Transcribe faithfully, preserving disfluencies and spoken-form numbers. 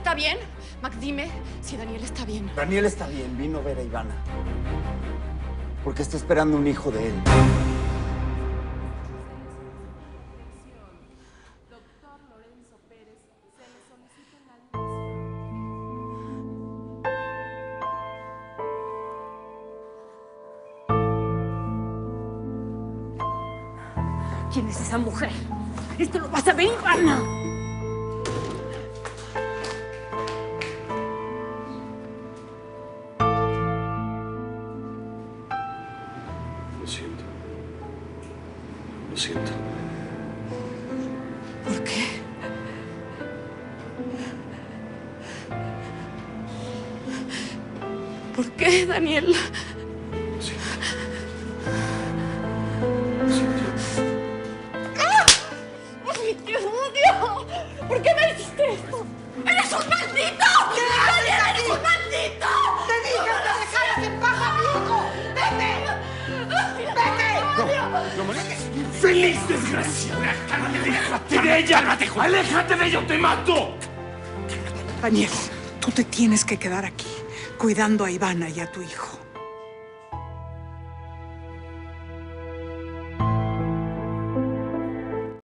está bien? Max, dime si Daniel está bien. Daniel está bien. Vino a ver a Ivana. Porque está esperando un hijo de él. Doctor Lorenzo Pérez, se le solicita una admisión. ¿Quién es esa mujer? Esto lo vas a ver, Ivana. Lo siento. Lo siento. ¿Por qué? ¿Por qué, Daniel? Lo siento. Lo siento. ¡Ay, Dios mío! ¿Por qué me hiciste esto? ¡Eres un maldito! ¡Daniel, eres un maldito! ¡Te dije que te dejaras en paz a mi hijo! ¡Vete! ¡Vete! ¡No molestes! ¡Infeliz desgraciada! ¡Aléjate de ella! ¡Aléjate de ella o te mato! Daniel, tú te tienes que quedar aquí, cuidando a Ivana y a tu hijo.